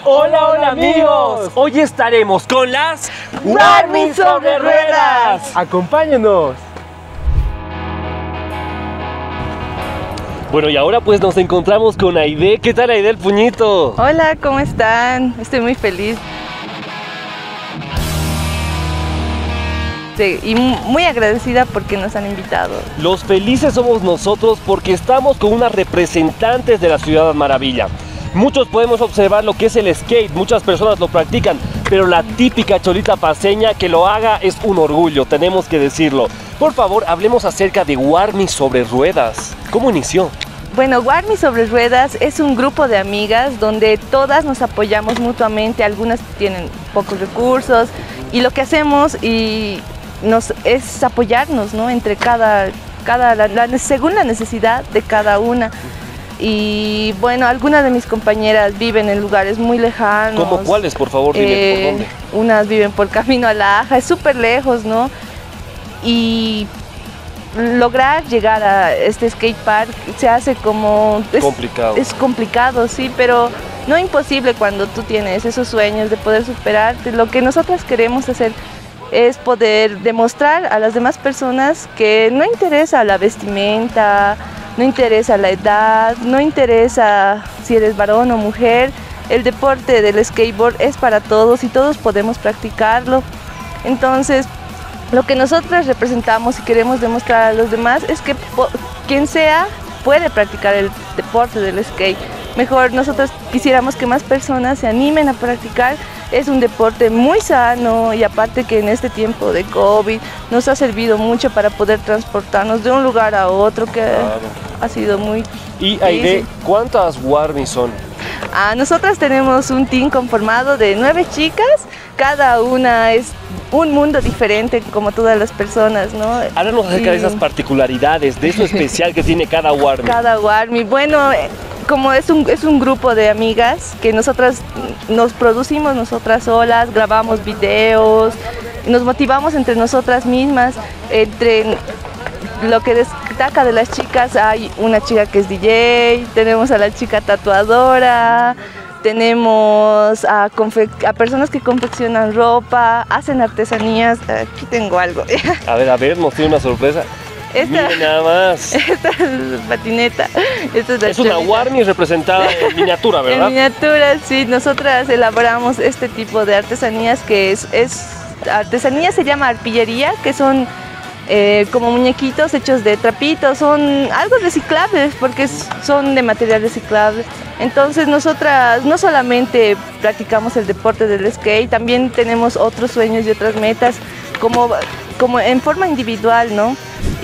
Hola, hola amigos, hoy estaremos con las Warmis sobre ruedas. Acompáñenos. Bueno, y ahora pues nos encontramos con Aide. ¿Qué tal, Aide, el puñito? Hola, ¿cómo están? Estoy muy feliz. Sí, y muy agradecida porque nos han invitado. Los felices somos nosotros porque estamos con unas representantes de la Ciudad Maravilla. Muchos podemos observar lo que es el skate, muchas personas lo practican, pero la típica cholita paseña que lo haga es un orgullo, tenemos que decirlo. Por favor, hablemos acerca de Warmis sobre ruedas. ¿Cómo inició? Bueno, Warmis sobre ruedas es un grupo de amigas donde todas nos apoyamos mutuamente, algunas tienen pocos recursos y lo que hacemos es apoyarnos, ¿no? Entre según la necesidad de cada una. Y bueno, algunas de mis compañeras viven en lugares muy lejanos. ¿Cómo cuáles, por favor? Dime, ¿por dónde? Unas viven por Camino a la Aja, es súper lejos, ¿no? Y lograr llegar a este skate park se hace como... complicado. Es complicado, sí, pero no imposible cuando tú tienes esos sueños de poder superarte. Lo que nosotras queremos hacer es poder demostrar a las demás personas que no interesa la vestimenta, no interesa la edad, no interesa si eres varón o mujer. El deporte del skateboard es para todos y todos podemos practicarlo. Entonces, lo que nosotros representamos y queremos demostrar a los demás es que quien sea puede practicar el deporte del skate. Mejor, nosotros quisiéramos que más personas se animen a practicar. Es un deporte muy sano y aparte que en este tiempo de COVID nos ha servido mucho para poder transportarnos de un lugar a otro, que ha sido muy Y Aide, ¿cuántas Warmis son? Nosotras tenemos un team conformado de 9 chicas, cada una es un mundo diferente como todas las personas, ¿no? Háblanos acerca de esas particularidades, de eso especial que tiene cada Warmi. Cada Warmi, bueno, como es un grupo de amigas que nosotras nos producimos nosotras solas, grabamos videos, nos motivamos entre nosotras mismas, entre lo que destaca de las chicas hay una chica que es DJ, tenemos a la chica tatuadora, tenemos a personas que confeccionan ropa, hacen artesanías. Aquí tengo algo. A ver, nos tiene una sorpresa. Miren nada más. Esta es patineta. Esta es una Warmi representada en miniatura, ¿verdad? En miniatura, sí. Nosotras elaboramos este tipo de artesanías que artesanía se llama arpillería, que son como muñequitos hechos de trapitos, son algo reciclables porque son de material reciclable. Entonces nosotras no solamente practicamos el deporte del skate, también tenemos otros sueños y otras metas como en forma individual, ¿no?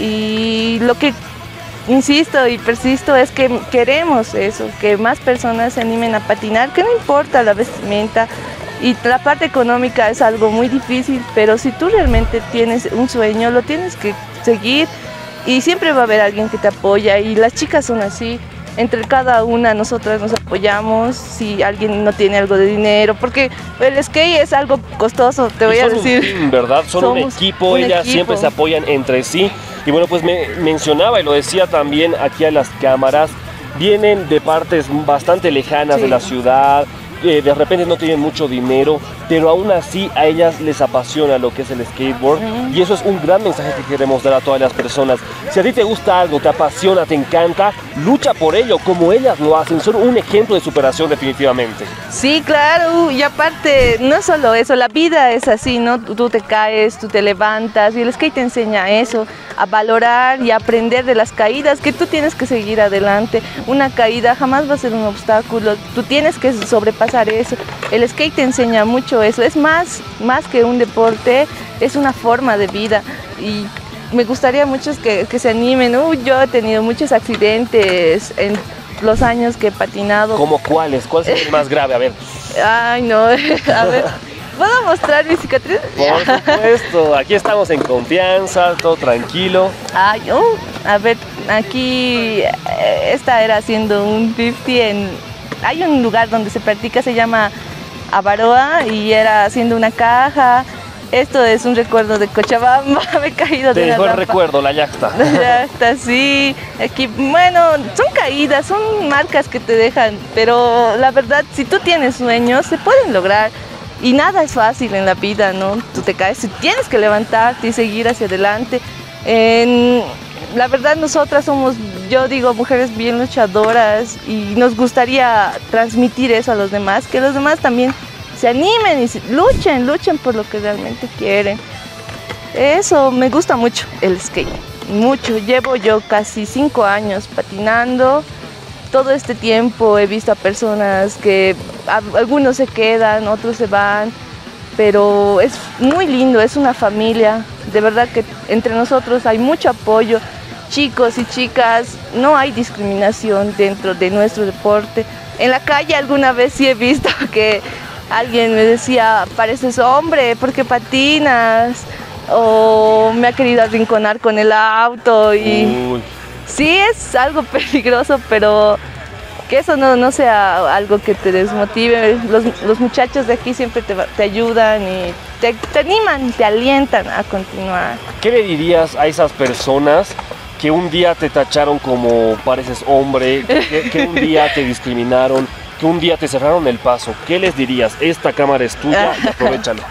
Y lo que insisto y persisto es que queremos eso, que más personas se animen a patinar, que no importa la vestimenta. Y la parte económica es algo muy difícil, pero si tú realmente tienes un sueño, lo tienes que seguir y siempre va a haber alguien que te apoya y las chicas son así. Entre cada una nosotras nos apoyamos si alguien no tiene algo de dinero, porque el skate es algo costoso, te voy a decir. Un team, ¿verdad? Son un equipo, ellas siempre se apoyan entre sí. Y bueno, pues me mencionaba y lo decía también aquí a las cámaras, vienen de partes bastante lejanas de la ciudad. De repente no tienen mucho dinero, pero aún así a ellas les apasiona lo que es el skateboard y eso es un gran mensaje que queremos dar a todas las personas. Si a ti te gusta algo, te apasiona, te encanta, lucha por ello como ellas lo hacen, son un ejemplo de superación definitivamente. Sí, claro, y aparte no solo eso, la vida es así, ¿no? Tú te caes, tú te levantas y el skate te enseña eso, a valorar y a aprender de las caídas, que tú tienes que seguir adelante. Una caída jamás va a ser un obstáculo, tú tienes que sobrepasar eso. El skate te enseña mucho eso, es más que un deporte, es una forma de vida y me gustaría mucho que se animen. Yo he tenido muchos accidentes en los años que he patinado. ¿Cómo cuáles? ¿Cuál es el más grave? A ver. Ay, no, a ver. ¿Puedo mostrar mi cicatriz? Por supuesto, aquí estamos en confianza, todo tranquilo. Ay, a ver, aquí esta era haciendo un 50 hay un lugar donde se practica, se llama Avaroa, y era haciendo una caja Esto es un recuerdo de Cochabamba, me he caído Te de la dejó el rampa. recuerdo, la yacta. La yacta, sí. Aquí, bueno, son caídas, son marcas que te dejan, pero la verdad, si tú tienes sueños, se pueden lograr. Y nada es fácil en la vida, ¿no? Tú te caes y tienes que levantarte y seguir hacia adelante. La verdad, nosotras somos, yo digo, mujeres bien luchadoras y nos gustaría transmitir eso a los demás, que los demás también se animen y luchen por lo que realmente quieren. Eso, me gusta mucho el skate, mucho. Llevo yo casi 5 años patinando. Todo este tiempo he visto a personas que algunos se quedan, otros se van, pero es muy lindo, es una familia. De verdad que entre nosotros hay mucho apoyo, chicos y chicas, no hay discriminación dentro de nuestro deporte. En la calle alguna vez sí he visto que alguien me decía, pareces hombre, ¿por qué patinas? O me ha querido arrinconar con el auto y Uy. sí es algo peligroso, pero que eso no sea algo que te desmotive. Los muchachos de aquí siempre te ayudan y te animan, te alientan a continuar. ¿Qué le dirías a esas personas que un día te tacharon como pareces hombre, que un día te discriminaron, que un día te cerraron el paso? ¿Qué les dirías? Esta cámara es tuya y aprovechalo.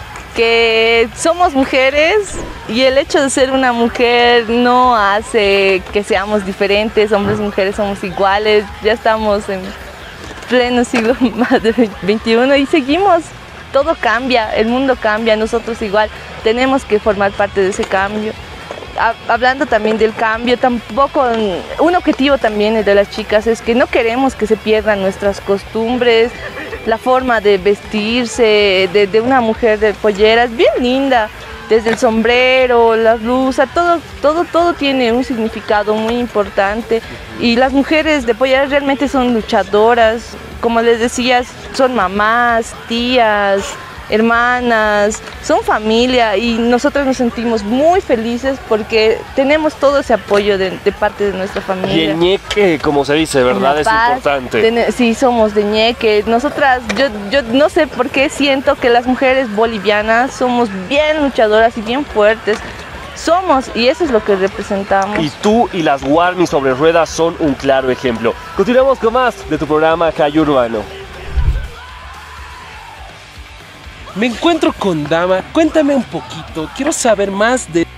Que somos mujeres y el hecho de ser una mujer no hace que seamos diferentes, hombres y mujeres somos iguales, ya estamos en pleno siglo más de XXI y seguimos, todo cambia, el mundo cambia, nosotros igual tenemos que formar parte de ese cambio. Hablando también del cambio, tampoco un objetivo también de las chicas es que no queremos que se pierdan nuestras costumbres, la forma de vestirse de una mujer de pollera es bien linda, desde el sombrero, la blusa, todo tiene un significado muy importante y las mujeres de pollera realmente son luchadoras, como les decía, son mamás, tías, hermanas, son familia y nosotros nos sentimos muy felices porque tenemos todo ese apoyo de parte de nuestra familia. Y el ñeque, como se dice, ¿verdad? Es importante. Sí, somos de ñeque. Nosotras, yo no sé por qué siento que las mujeres bolivianas somos bien luchadoras y bien fuertes. Somos, y eso es lo que representamos. Y tú y las Warmi sobre ruedas son un claro ejemplo. Continuamos con más de tu programa Calle Urbano. Me encuentro con Dama, cuéntame un poquito, quiero saber más de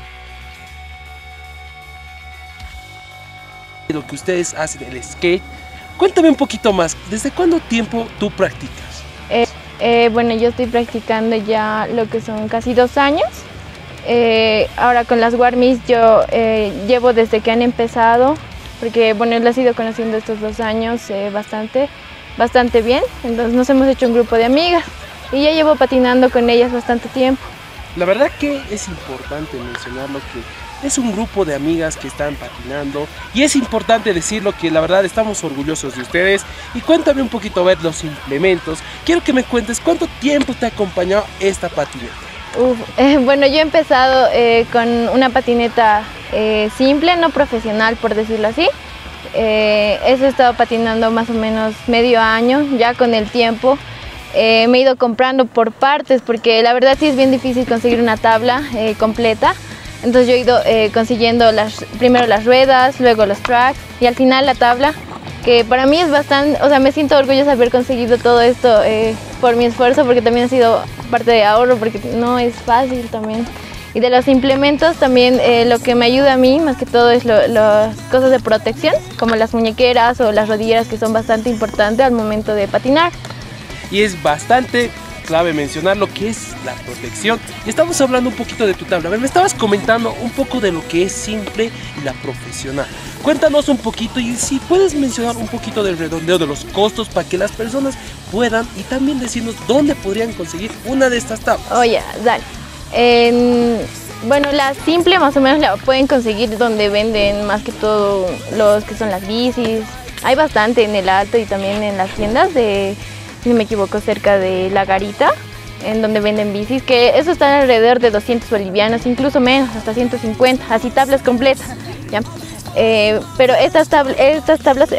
lo que ustedes hacen, el skate. Cuéntame un poquito más, ¿desde cuánto tiempo tú practicas? Bueno, yo estoy practicando ya lo que son casi 2 años. Ahora con las Warmis yo llevo desde que han empezado, porque bueno, las he ido conociendo estos 2 años bastante bien, entonces nos hemos hecho un grupo de amigas. Y ya llevo patinando con ellas bastante tiempo. La verdad que es importante mencionarlo, que es un grupo de amigas que están patinando y es importante decirlo que la verdad estamos orgullosos de ustedes. Y cuéntame un poquito, a ver, los implementos. Quiero que me cuentes cuánto tiempo te ha acompañado esta patineta. Bueno, yo he empezado con una patineta simple, no profesional por decirlo así. Eso he estado patinando más o menos medio año, ya con el tiempo. Me he ido comprando por partes porque la verdad sí es bien difícil conseguir una tabla completa. Entonces yo he ido consiguiendo primero las ruedas, luego los tracks y al final la tabla, que para mí es bastante, o sea, me siento orgullosa de haber conseguido todo esto por mi esfuerzo, porque también ha sido parte de ahorro, porque no es fácil también. Y de los implementos también lo que me ayuda a mí más que todo es las cosas de protección, como las muñequeras o las rodilleras, que son bastante importantes al momento de patinar. Y es bastante clave mencionar lo que es la protección. Y estamos hablando un poquito de tu tabla. A ver, me estabas comentando un poco de lo que es simple y la profesional. Cuéntanos un poquito y si puedes mencionar un poquito del redondeo de los costos para que las personas puedan, y también decirnos dónde podrían conseguir una de estas tablas. Oye, dale. Bueno, la simple más o menos la pueden conseguir donde venden más que todo los que son las bicis. Hay bastante en el Alto y también en las tiendas de, si no me equivoco, cerca de La Garita, en donde venden bicis, que eso está alrededor de 200 bolivianos, incluso menos, hasta 150, así tablas completas, ¿ya? Pero estas tablas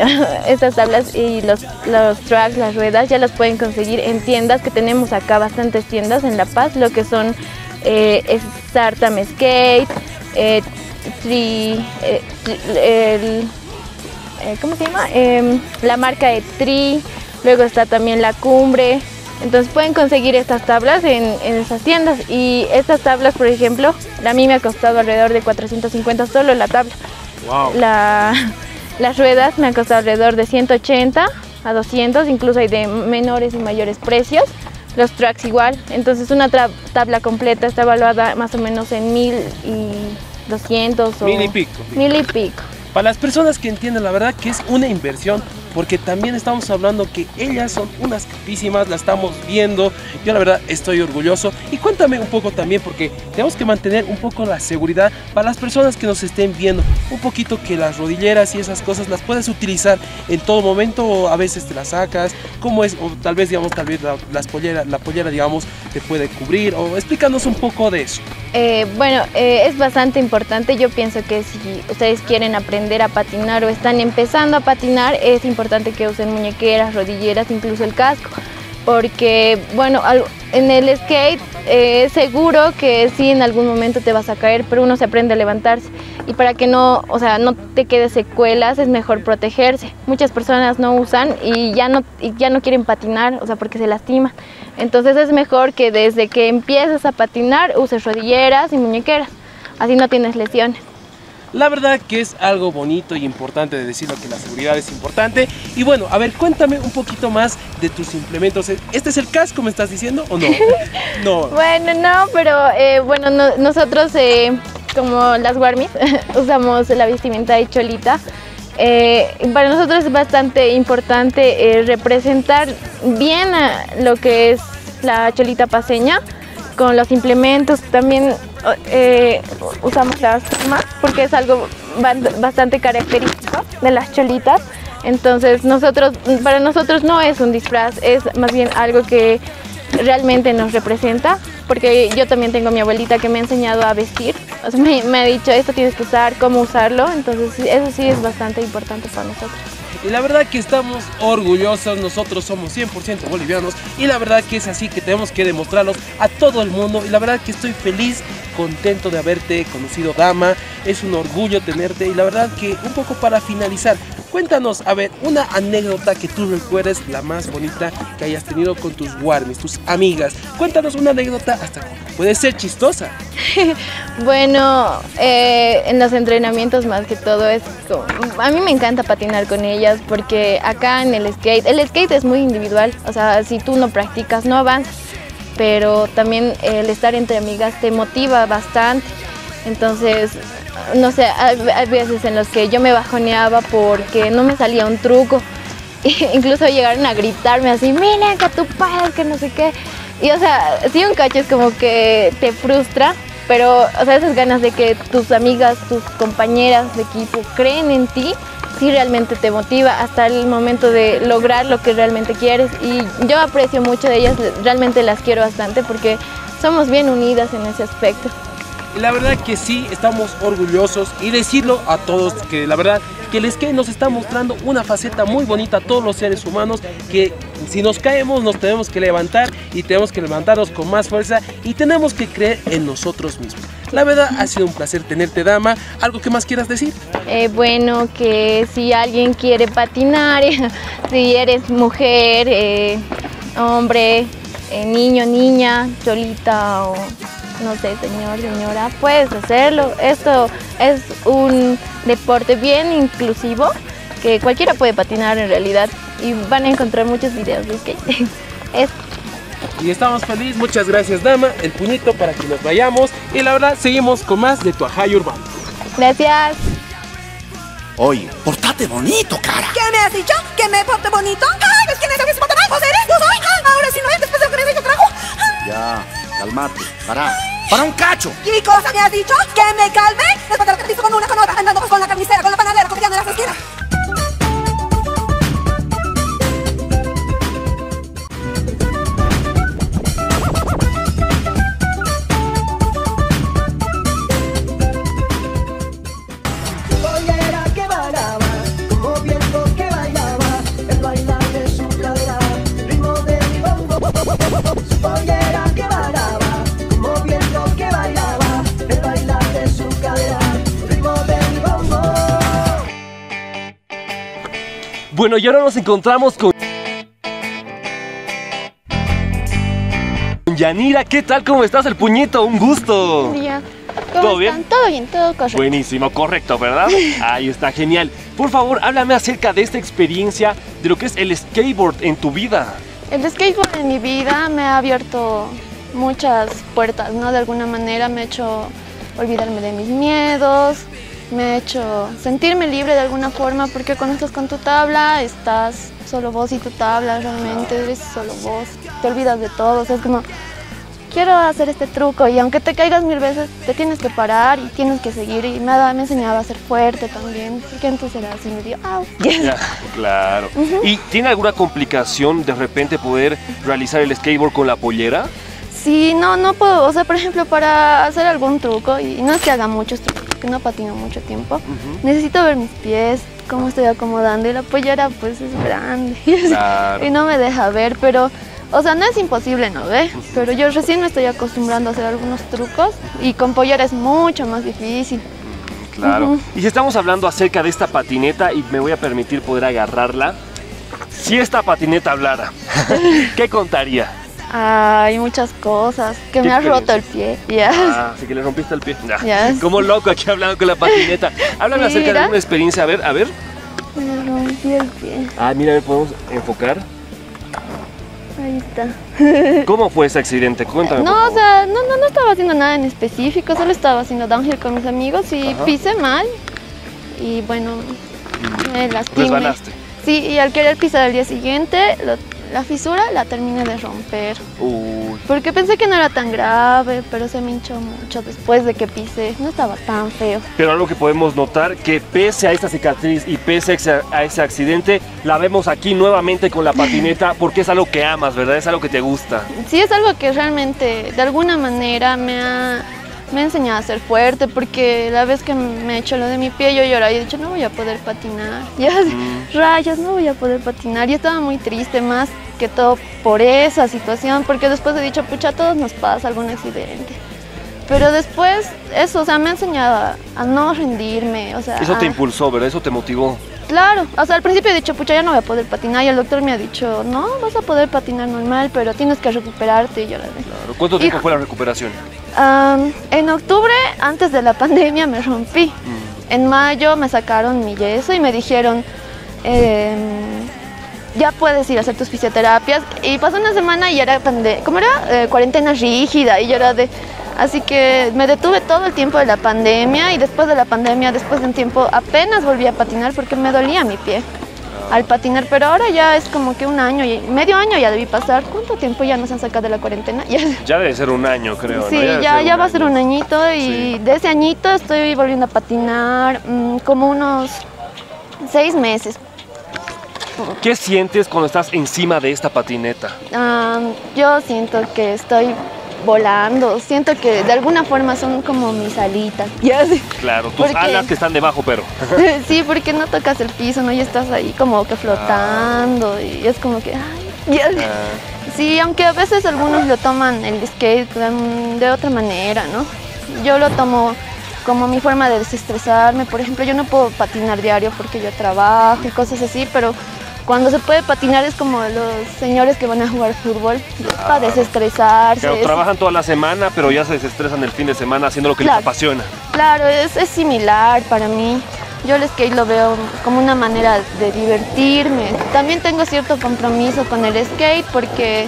y los tracks, las ruedas, ya las pueden conseguir en tiendas que tenemos acá, bastantes tiendas en La Paz, lo que son Startam Skate, ¿cómo se llama? La marca de Tri, luego está también La Cumbre. Entonces pueden conseguir estas tablas en esas tiendas, y estas tablas, por ejemplo, a mí me ha costado alrededor de 450 solo la tabla. Wow. Las ruedas me han costado alrededor de 180 a 200, incluso hay de menores y mayores precios. Los tracks igual, entonces una tabla completa está evaluada más o menos en 1.200 o 1.000 y pico. 1.000 y pico. Para las personas que entienden, la verdad que es una inversión, porque también estamos hablando que ellas son unas capísimas, la estamos viendo. Yo la verdad estoy orgulloso. Y cuéntame un poco también, porque tenemos que mantener un poco la seguridad para las personas que nos estén viendo, un poquito que las rodilleras y esas cosas las puedes utilizar en todo momento, o a veces te las sacas, cómo es, o tal vez digamos, la pollera digamos te puede cubrir, o explícanos un poco de eso. Es bastante importante. Yo pienso que si ustedes quieren aprender a patinar o están empezando a patinar, es importante que usen muñequeras, rodilleras, incluso el casco, porque bueno, en el skate es seguro que sí en algún momento te vas a caer, pero uno se aprende a levantarse, y para que no te quede secuelas es mejor protegerse. Muchas personas no usan y ya no quieren patinar, porque se lastiman. Entonces es mejor que desde que empiezas a patinar uses rodilleras y muñequeras, así no tienes lesiones. La verdad que es algo bonito y importante de decirlo, que la seguridad es importante. Y bueno, a ver, cuéntame un poquito más de tus implementos. ¿Este es el casco, me estás diciendo, o no? No. Bueno, no, pero nosotros como las Warmis usamos la vestimenta de cholita. Para nosotros es bastante importante representar bien lo que es la cholita paceña con los implementos. También usamos las plumas porque es algo bastante característico de las cholitas. Entonces para nosotros no es un disfraz, es más bien algo que realmente nos representa, porque yo también tengo a mi abuelita que me ha enseñado a vestir. Me ha dicho, esto tienes que usar, cómo usarlo. Entonces eso sí es bastante importante para nosotros. Y la verdad que estamos orgullosos, nosotros somos 100% bolivianos, y la verdad que es así que tenemos que demostrarlos a todo el mundo. Y la verdad que estoy feliz, contento de haberte conocido, dama. Es un orgullo tenerte. Y la verdad que un poco para finalizar, cuéntanos, a ver, una anécdota que tú recuerdes, la más bonita que hayas tenido con tus Warmis, tus amigas. Cuéntanos una anécdota, hasta puede ser chistosa. Bueno, en los entrenamientos más que todo a mí me encanta patinar con ellas, porque acá en el skate es muy individual. Si tú no practicas no avanzas, pero también el estar entre amigas te motiva bastante. Entonces, no sé, hay veces en los que yo me bajoneaba porque no me salía un truco. Incluso llegaron a gritarme así, mira que tú puedes, que no sé qué. Y sí, un cacho es como que te frustra, pero esas ganas de que tus amigas, tus compañeras de equipo creen en ti, sí realmente te motiva hasta el momento de lograr lo que realmente quieres. Y yo aprecio mucho de ellas, realmente las quiero bastante porque somos bien unidas en ese aspecto. La verdad que sí, estamos orgullosos, y decirlo a todos que la verdad que el skate nos está mostrando una faceta muy bonita a todos los seres humanos, que si nos caemos nos tenemos que levantar, y tenemos que levantarnos con más fuerza, y tenemos que creer en nosotros mismos. La verdad ha sido un placer tenerte, dama. ¿Algo que más quieras decir? Bueno, que si alguien quiere patinar, si eres mujer, hombre, niño, niña, cholita o no sé, señor, señora, puedes hacerlo. Esto es un deporte bien inclusivo, que cualquiera puede patinar en realidad, y van a encontrar muchos videos de skate. Y estamos felices. Muchas gracias, dama. El puñito para que nos vayamos, y la verdad seguimos con más de Tu Ajayo Urbano. Gracias. Oye, portate bonito, cara. ¿Qué me has dicho? ¿Que me porte bonito? ¡Ay, pues quién es el mismo trabajo? ¿Vos eres? ¿Yo soy? Ahora sí no es, después de lo que me has dicho, trabajo. Ya, calmate, para un cacho. ¿Qué cosa me has dicho? ¿Que me calme? Después de lo que te he visto con una, con otra, andando con la carnicera, con la panadera, copiando en las esquinas. Pollera que bailaba, como viento que bailaba, el bailar de su cadera, ritmo de mi bombo. Pollera que bailaba, como viento que Bueno, y ahora nos encontramos con Yanira. ¿Qué tal? ¿Cómo estás? El puñito, un gusto. Buen día. ¿Cómo ¿Todo están? bien? Todo bien, todo correcto. Buenísimo, correcto, ¿verdad? Ahí está, genial. Por favor, háblame acerca de esta experiencia, de lo que es el skateboard en tu vida. El skateboard en mi vida me ha abierto muchas puertas, ¿no? De alguna manera me ha hecho olvidarme de mis miedos, me ha hecho sentirme libre de alguna forma, porque cuando estás con tu tabla, estás solo vos y tu tabla, realmente eres solo vos, te olvidas de todo, o sea, es como, quiero hacer este truco y aunque te caigas 1000 veces, te tienes que parar y tienes que seguir y nada, me enseñaba a ser fuerte también, porque antes era así medio, ¡au! Ya, claro. ¿Y tiene alguna complicación de repente poder realizar el skateboard con la pollera? Sí, no puedo, o sea, por ejemplo, para hacer algún truco, y no es que haga muchos trucos, porque no patino mucho tiempo, necesito ver mis pies, cómo estoy acomodando, y la pollera pues es grande, Claro. y no me deja ver, pero, o sea, no es imposible, ¿no ve? Pero yo recién me estoy acostumbrando a hacer algunos trucos, y con pollera es mucho más difícil. Claro. Y si estamos hablando acerca de esta patineta, y me voy a permitir poder agarrarla, si esta patineta hablara, ¿qué contaría? Hay muchas cosas, que ¿Qué me ha roto experiencia? el pie, ya. Ah, así que le rompiste el pie. Ya. Como loco aquí hablando con la patineta. Háblame Sí, acerca de mira. alguna experiencia. A ver, a ver. Me rompí el pie, Ah, mira, a ver, podemos enfocar. ahí está. ¿Cómo fue ese accidente? Cuéntame. por No, o favor. sea, no estaba haciendo nada en específico, solo estaba haciendo downhill con mis amigos y Ajá. pisé mal. Y bueno, me lastimé. Resbalaste. Sí, y al querer pisar al día siguiente, la fisura la terminé de romper. Uy. Porque pensé que no era tan grave, pero se me hinchó mucho después de que pisé. No estaba tan feo. Pero algo que podemos notar, que pese a esta cicatriz y pese a ese accidente, la vemos aquí nuevamente con la patineta porque es algo que amas, ¿verdad? Es algo que te gusta. Sí, es algo que realmente, de alguna manera, me ha enseñado a ser fuerte, porque la vez que me he hecho lo de mi pie, yo lloraba y he dicho, no voy a poder patinar. Ya, rayos, no voy a poder patinar. Y estaba muy triste, más que todo por esa situación, porque después he dicho, pucha, a todos nos pasa algún accidente. Pero después, eso, o sea, me ha enseñado a no rendirme, o sea... Eso te impulsó, ¿verdad? Eso te motivó. Claro, o sea, al principio he dicho, pucha, ya no voy a poder patinar, y el doctor me ha dicho, no, vas a poder patinar normal, pero tienes que recuperarte, y yo la dije. Claro. ¿Cuánto tiempo fue la recuperación? En octubre, antes de la pandemia, me rompí. En mayo me sacaron mi yeso y me dijeron, ya puedes ir a hacer tus fisioterapias. Y pasó una semana y era, ¿cómo era? Cuarentena rígida, y yo era de... Así que me detuve todo el tiempo de la pandemia, y después de la pandemia, después de un tiempo, apenas volví a patinar porque me dolía mi pie al patinar, pero ahora ya es como que un año, medio año ya debí pasar. ¿Cuánto tiempo ya nos han sacado de la cuarentena? Ya debe ser un año, creo, Sí, ¿no? ya va a ser un añito, y Sí. de ese añito estoy volviendo a patinar como unos 6 meses. ¿Qué sientes cuando estás encima de esta patineta? Yo siento que estoy volando, siento que de alguna forma son como mis alitas. Ya sé. Claro, tus Porque- alas que están debajo, pero... Sí, porque no tocas el piso, ¿no? Y estás ahí como que flotando, y es como que... Ay, ya sé. Sí, aunque a veces algunos lo toman el skate de otra manera, ¿no? Yo lo tomo como mi forma de desestresarme. Por ejemplo, yo no puedo patinar diario porque yo trabajo y cosas así, pero cuando se puede patinar es como los señores que van a jugar fútbol, para desestresarse. Claro, trabajan toda la semana, pero ya se desestresan el fin de semana haciendo lo que Claro. les apasiona. Claro, es similar para mí. Yo el skate lo veo como una manera de divertirme. También tengo cierto compromiso con el skate porque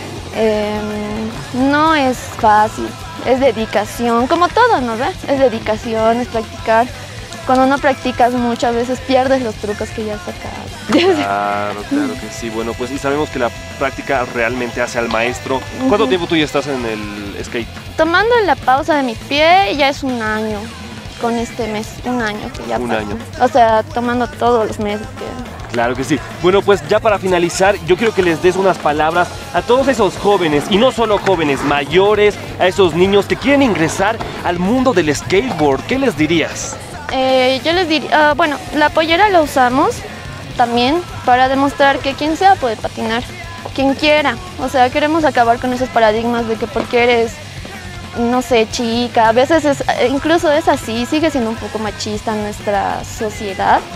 no es fácil, es dedicación, como todo, ¿no ves? Es dedicación, es practicar. Cuando no practicas mucho, a veces pierdes los trucos que ya has sacado. Claro, claro que sí. Bueno, pues y sabemos que la práctica realmente hace al maestro. ¿Cuánto tiempo tú ya estás en el skate? Tomando la pausa de mi pie, ya es un año. Con este mes, un año que ya Un pasó. año. O sea, tomando todos los meses que... Claro que sí. Bueno, pues ya para finalizar, yo quiero que les des unas palabras a todos esos jóvenes, y no solo jóvenes, mayores, a esos niños que quieren ingresar al mundo del skateboard. ¿Qué les dirías? Yo les diría, bueno, la pollera la usamos también para demostrar que quien sea puede patinar, quien quiera. O sea, queremos acabar con esos paradigmas de que porque eres, no sé, chica, a veces incluso es así, sigue siendo un poco machista nuestra sociedad.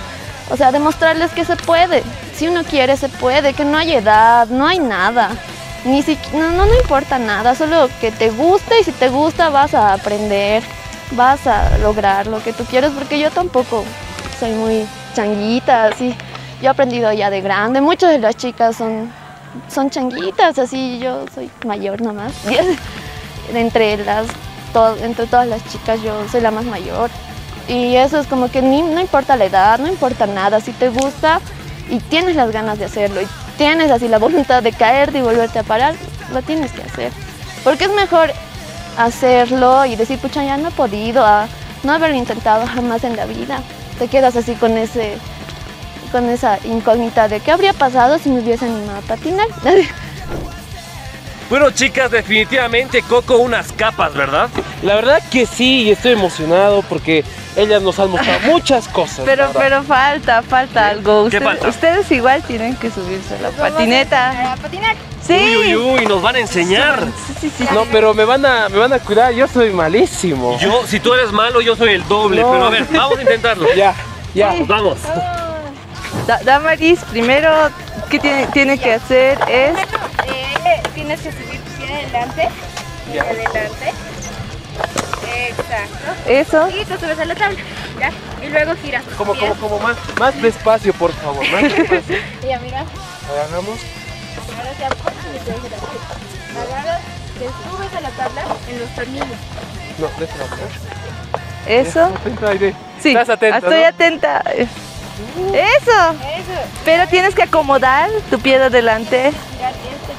O sea, demostrarles que se puede. Si uno quiere, se puede, que no hay edad, no hay nada. No importa nada, solo que te guste y si te gusta vas a aprender, vas a lograr lo que tú quieres, porque yo tampoco soy muy changuita, así. Yo he aprendido ya de grande, muchas de las chicas son changuitas, así yo soy mayor nomás. Entre todas las chicas yo soy la más mayor. Y eso es como que no importa la edad, no importa nada, si te gusta y tienes las ganas de hacerlo y tienes así la voluntad de caerte y volverte a parar, lo tienes que hacer. Porque es mejor hacerlo y decir, pucha, ya no he podido, a no haberlo intentado jamás en la vida. Te quedas así con esa incógnita de qué habría pasado si me hubiese animado a patinar. Bueno, chicas, definitivamente Coco unas capas, ¿verdad? La verdad que sí, y estoy emocionado porque ellas nos han mostrado muchas cosas. Pero falta algo. ¿Qué falta? Ustedes igual tienen que subirse a la patineta. A patinar. Sí. Uy, nos van a enseñar. Sí. No, pero me van a cuidar, yo soy malísimo. Si tú eres malo, yo soy el doble. No. Pero a ver, vamos a intentarlo. Ya. Vamos. Damaris, primero, ¿qué tiene que hacer? Tienes que subir tu pie adelante. Ya. Adelante. Exacto. Eso. Y te subes a la tabla. ¿Ya? Y luego giras. Como más despacio, por favor, más despacio. Ya, mira. Agarramos. Ahora te agarras, te subes a la tabla en los tornillos. No, de esta manera. Eso. Atenta, Aide. Sí, Estás atenta, estoy ¿no? atenta. Eso. Eso. Pero tienes que acomodar tu pie de adelante. Ya tienes que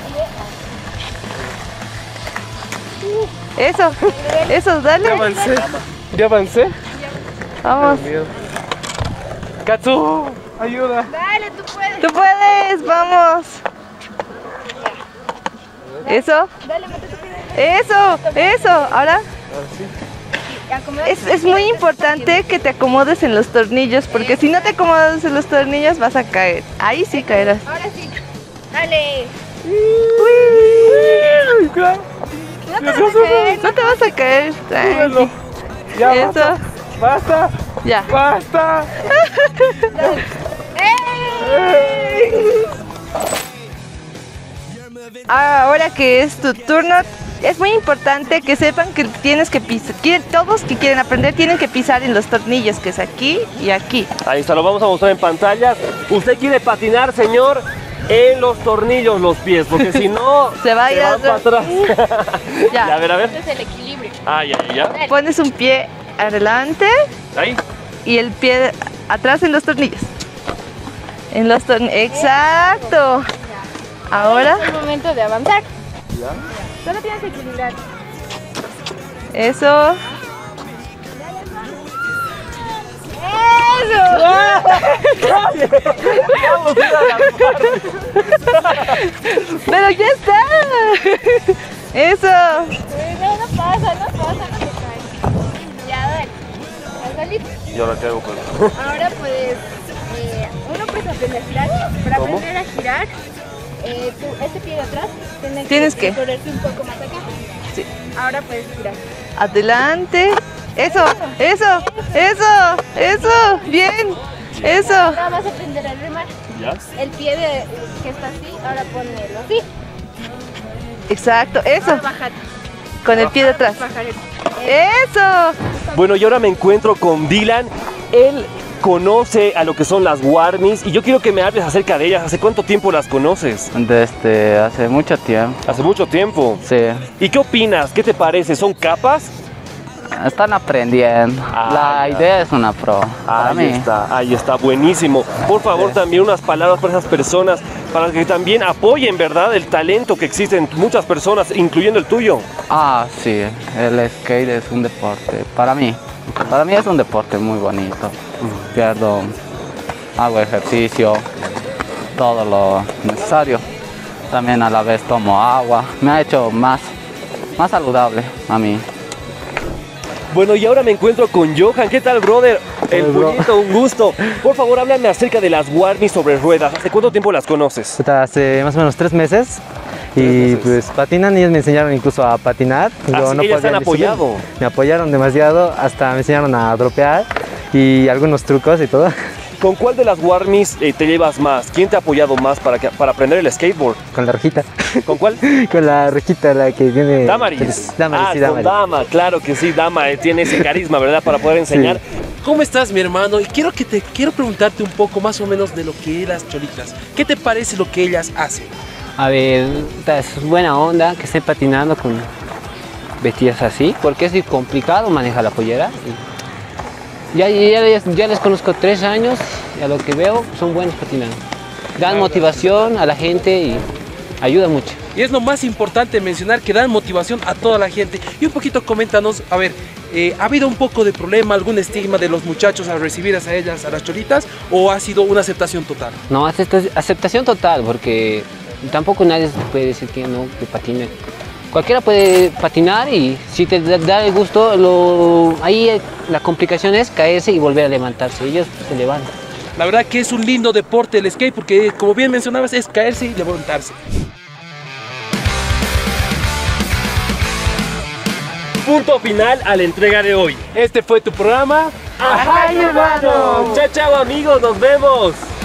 subir. Eso, dale. ¿Ya avancé? Vamos. Dios mío. Katsu, ayuda. Dale, tú puedes. Tú puedes, vamos. Eso. Dale, mete tu pie. Eso. Ahora. Acomoda. Es muy importante que te acomodes en los tornillos, porque si no te acomodas en los tornillos vas a caer. Ahí sí caerás. Ahora sí. Dale. No te vas a caer. Tranqui. Ya, Eso. basta. Ya. Basta. Ahora que es tu turno, es muy importante que sepan que tienes que pisar. Todos que quieren aprender tienen que pisar en los tornillos, que es aquí y aquí. Ahí está, lo vamos a mostrar en pantalla. Usted quiere patinar, señor, en los tornillos los pies, porque si no, Se va a ir para atrás. Ya. A ver. Este es el equilibrio. Ya. Pones un pie adelante Ahí. y el pie atrás en los tornillos. En los tornillos. Exacto. Ahora, Es el momento de avanzar. Solo tienes que equilibrar. eso. Pero ya está. Eso. No pasa, no te caes. Ya, dale. Ya saliste. ¿Y ahora qué hago con Ahora puedes, uno puede aprender a girar. Para ¿Cómo? aprender a girar, este pie de atrás Tienes que correrse un poco más acá. Sí. Ahora puedes girar. Adelante. Eso. Bien. Eso. Ahora vas a aprender a remar. ¿Ya? El pie que está así, ahora ponelo así. Exacto. Eso. Ahora bájate. Con el pie de atrás. Bajar el Eso. Bueno, y ahora me encuentro con Dylan. Él conoce a lo que son las warmies y yo quiero que me hables acerca de ellas. ¿Hace cuánto tiempo las conoces? Desde hace mucho tiempo. Hace mucho tiempo. Sí, ¿Y qué opinas? ¿Qué te parece? ¿Son capas? están aprendiendo. La ya. idea es una pro. Para mí. Ahí está, buenísimo. Por favor, también unas palabras para esas personas, para que también apoyen, ¿verdad? El talento que existe en muchas personas, incluyendo el tuyo. Sí, el skate es un deporte. Para mí es un deporte muy bonito. Pierdo, hago ejercicio, todo lo necesario. También a la vez tomo agua. Me ha hecho más saludable a mí. Bueno, y ahora me encuentro con Johan. ¿Qué tal, brother? El puñito, un gusto. Por favor, háblame acerca de las warmies sobre ruedas. ¿Hace cuánto tiempo las conoces? Hace más o menos 3 meses. Y pues patinan, ellos me enseñaron incluso a patinar. Ellas te han apoyado. Me apoyaron demasiado, hasta me enseñaron a dropear y algunos trucos y todo. ¿Con cuál de las Warmis te llevas más? ¿Quién te ha apoyado más para aprender el skateboard? Con la rojita. ¿Con cuál? Con la rojita, la que tiene... Damaris. Damaris, sí, con Damaris. Dama, claro que sí, Dama tiene ese carisma, ¿verdad? Para poder enseñar. Sí. ¿Cómo estás, mi hermano? Y quiero preguntarte un poco más o menos de lo que es las cholitas. ¿Qué te parece lo que ellas hacen? A ver, es buena onda que estén patinando con vestidas así, porque es complicado manejar la pollera. Ya les conozco 3 años y a lo que veo son buenos patinando. Dan motivación a la gente y ayuda mucho. Y es lo más importante mencionar, que dan motivación a toda la gente. Y un poquito coméntanos, a ver, ¿ha habido un poco de problema, algún estigma de los muchachos al recibir a ellas, a las cholitas, o ha sido una aceptación total? No, aceptación total, porque tampoco nadie puede decir que no, que patine. Cualquiera puede patinar y si te da el gusto, ahí la complicación es caerse y volver a levantarse. Ellos se levantan. La verdad que es un lindo deporte el skate, porque como bien mencionabas, es caerse y levantarse. Punto final a la entrega de hoy. Este fue tu programa. ¡Ajá, hermano! Chao, chao, amigos, nos vemos.